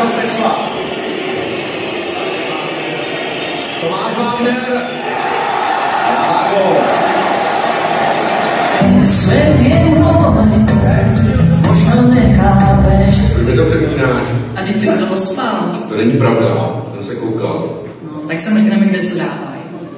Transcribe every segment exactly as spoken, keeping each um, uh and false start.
Michal Texla. Tomáš Wagner. Lágo. Svět je můj, možná nechápeš. Proč mi to přepínáš? A teď si u toho spal. To není pravda, jsem se koukal. No, tak se mrkneme, kde co dávají.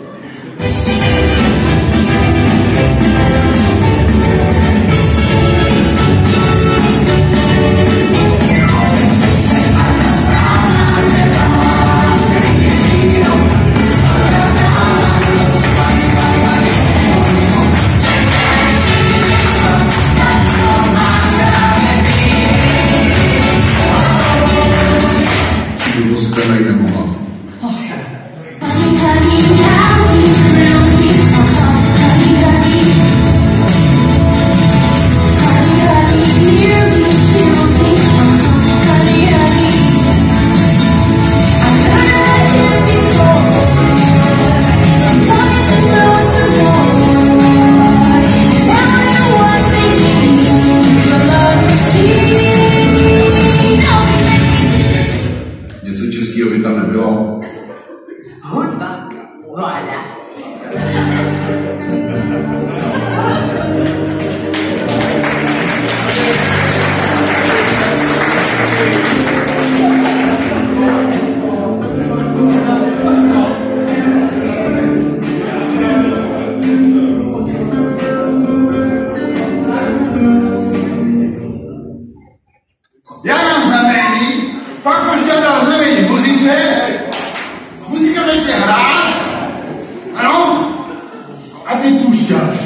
Něco českého by tam nebylo. Hudba, voilà. Já dám znamení, pak už já dal znamení muzice, muzika začne hrát, ano, a ty pušťáš.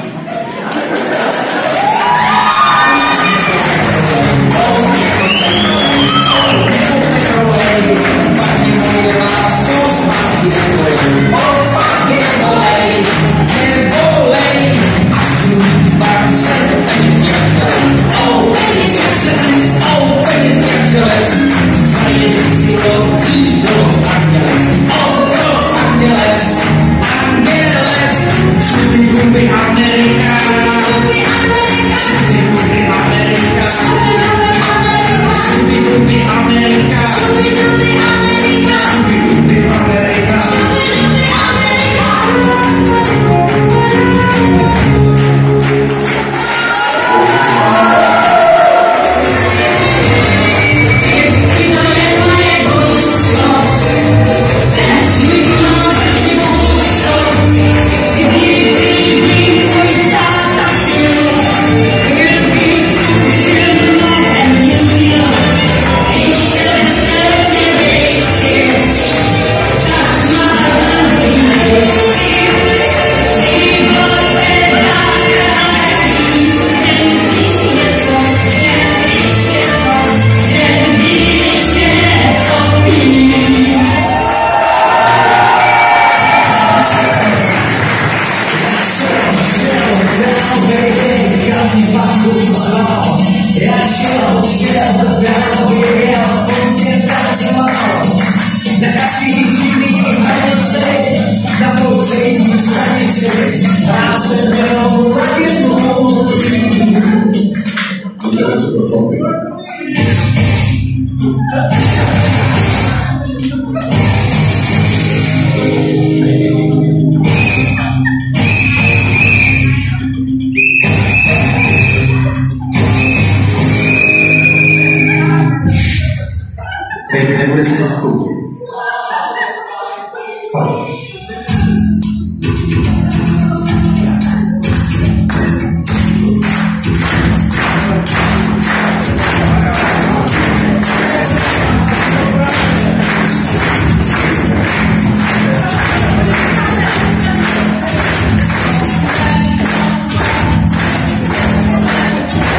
Baby, nebude se to vkoutit.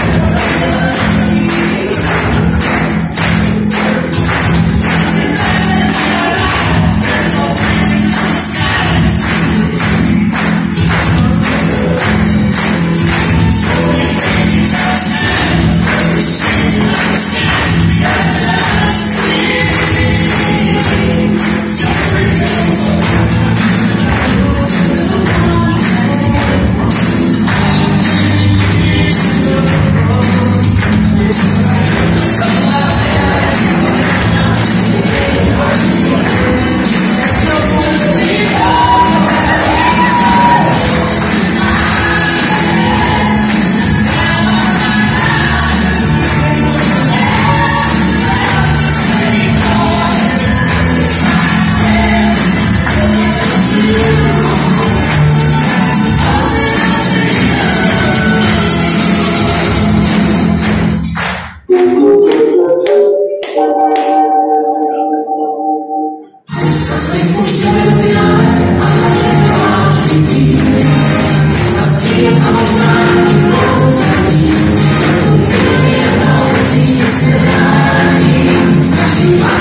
We'll be right back. Bye.